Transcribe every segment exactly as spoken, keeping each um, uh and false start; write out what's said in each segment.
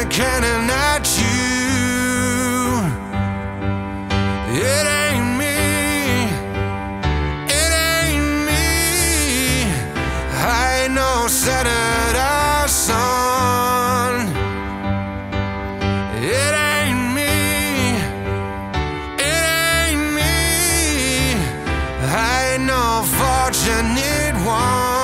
a cannon at you. It ain't me, it ain't me. I ain't no senator son. It ain't me, it ain't me. I ain't no fortunate one.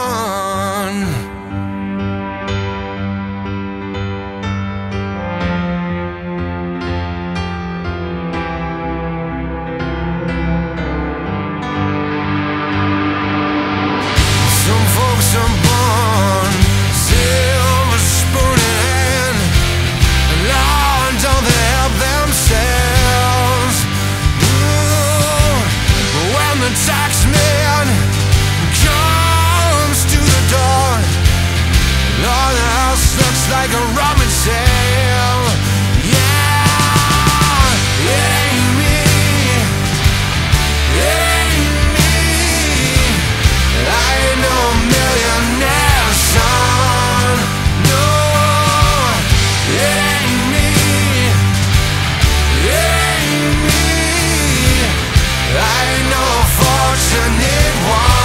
Taxman comes to the door. All the house looks like a rummage sale. Yeah, it ain't me, it ain't me. I ain't no millionaire son. No, it ain't me, it ain't me. I ain't no fortunate one.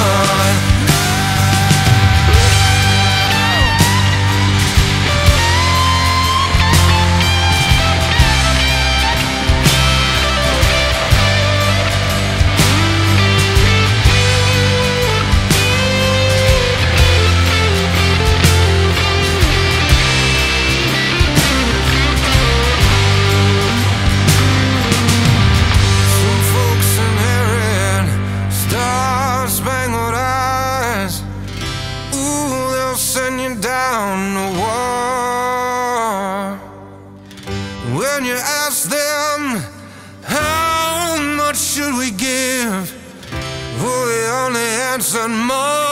Down the war. When you ask them how much should we give, well, they only answer more.